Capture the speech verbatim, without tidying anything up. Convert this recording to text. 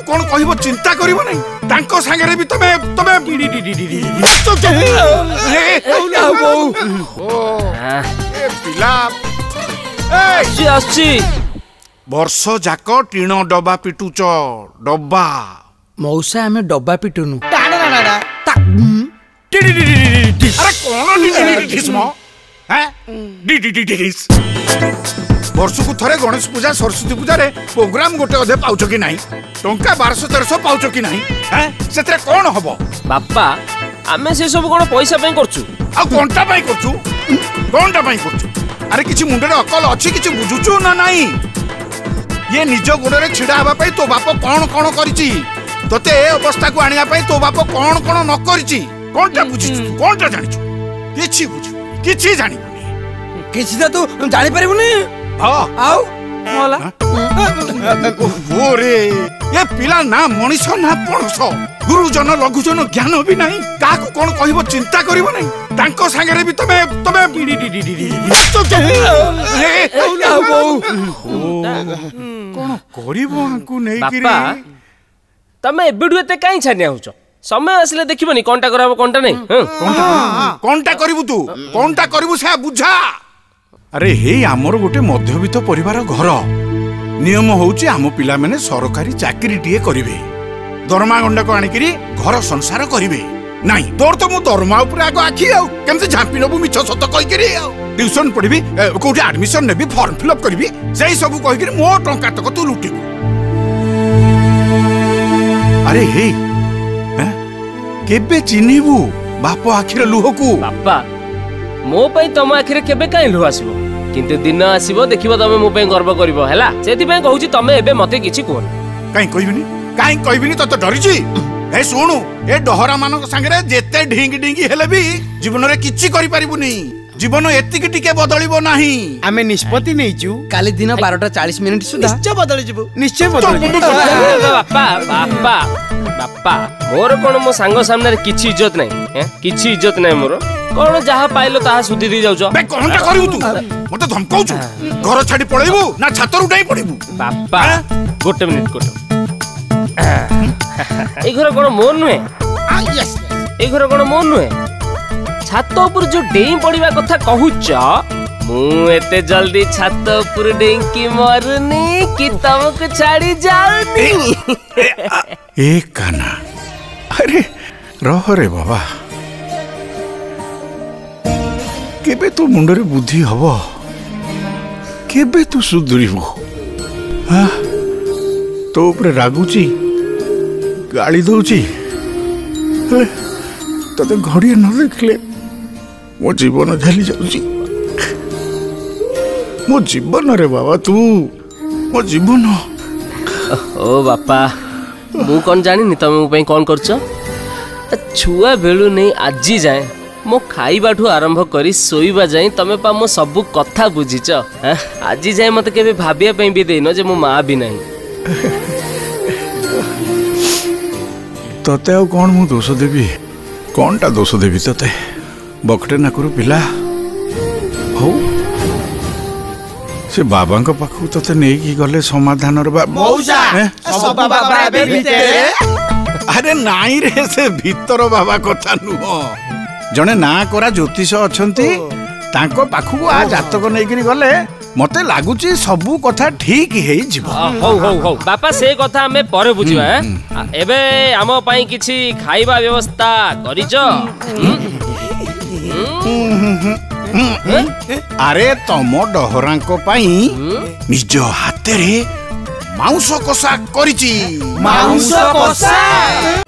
कौन कहबो चिंता करिवो नै तांको संगे भी तमे तमे ए पिला ए आसी वर्ष जाक टीण डब्बा पिटुच डब्बा मौसा हमें डब्बा पिटुनु अरे कौन वर्ष को थरे गणेश पूजा सरस्वती पूजा रे प्रोग्राम गोटे अधे पाउछ कि नहीं टंका बारह तेरह पाउछ कि नहीं से कौन हम बापा आमे से सब कौन पैसा पाई करछु आ कोनटा पाई करछु कोनटा पाई करछु अरे किछि मुंडे अकल अछि किछि बुझुछु ना नहीं ये निज गोड़े छिड़ा हवा पाई तो बाप कौन कौन करिछि तोते ए अवस्था को आनिया पाई तो बाप कौन कौन न करिछि कोनटा बुझिछु कोनटा जानिछु किछि बुझु किछि जानिबुनी किछि त तू जानि परिबुनी हां आउ मोला ओरे ये पिला ना मनीष ना पणस गुरुजन लघुजन ज्ञान भी नहीं काकू कौन कहबो चिंता करिवो नहीं तांको संगे भी तमे तमे कौन करिवो आंकु नै किरी बापा तमे एबेडु एते काई छानिया होछ समय आसले देखिबनी कोनटा करबो कोनटा नै कोनटा कोनटा करिवु तू कोनटा करिवु से बुझा अरे हे हमर गोटे मध्यवित्त परिवार घर नियम होउची हम पिला माने सरकारी चाकरी टिए करिवे दरमा गंडा को आनिकरी घर संसार करिवे नहीं तोर तो मु दरमा ऊपर आगो आखी आउ केमते झापी नबु मिछ सत कहि करी आउ ट्यूशन पढिबी कोठी एडमिशन नेबी फॉर्म फिल अप करबी सेही सब कहि करी मो टंका तक तू लुटिबू अरे हे केबे चिन्हिबू बाप आखिर लुह को बापा मो पई तम आखिर केबे काई लुह आसीबो किंतु दिन आसीबो देखिबो तमे मो पई गर्व करबो हैला सेति पई कहूची तमे एबे मते किछि कोन काई कहबिनी काई कहबिनी त त डरिछि ए सुनु ए डहरा मानक संगे जेते ढिंग ढिंगी हेले भी जीवन रे किछि करि परिबुनी जीवन एतिक टिके बदलिबो नाही आमे निष्पत्ति नेइचू काली दिन बारह चालीस मिनिट सुधा निश्चय बदली जिवो निश्चय बदली बापा बापा बापा मोर कोन मो सांग सामने किछि इज्जत नै हैं किछि इज्जत नै मोर कोन जहा पाइलो ताहा सुधी दी जाउछ बे कोनटा करिवु तू मते धमकाउछु घर छाडी पळेबू ना छातर उठाई पड़िबू बापा गोटे मिनिट गोटे ए घर कोन मोर नुहे यस ए घर कोन मोर नुहे छात ऊपर जो डेई पड़िबा कथा कहूच मु एते जल्दी छात ऊपर डेंकी मरनी कि तमको छाड़ी जाउनी ए काना अरे रह रे बाबा केबे तो मुंडरे बुद्धि हबो केबे तू सुधुरिबो हां तो ऊपर रागुची गाली दउची तते घड़िया न देखले मो जीवन झली जाउची मो जीवन रे बाबा तू मो जीवन ओ बापा मु कोन जानिनी तमे मो पई कोन करछ छुआ बेलु नै आजी जाए मो खाइबाठू आरंभ करी सोइबा जाए तमे पा मो सब कथा बुझिच आजी जाए मते केबे भाबिया पई भी देनो जे मो मां भी नहीं तते कौन मु दोष देवी कौनटा दोष देवी तते बकटे नाकुरु पिला हो से बाबा को पाखु तते नै की गले समाधान रे मौसा सब बाबा एबे भीतर अरे नाई रे से भीतर बाबा कथा नुह जने ना करा ज्योतिष अछंती तांको पाखु आ जातक नै करी गले मते लागुची सबु कथा ठीक हेई जिवो हो हो हो बापा से कथा हमें परे बुझिबा हैं एबे हम पई किछि खाइबा व्यवस्था करिच अरे तम डहरांको पई निज हाते रे मांस कषा करिची मांस कषा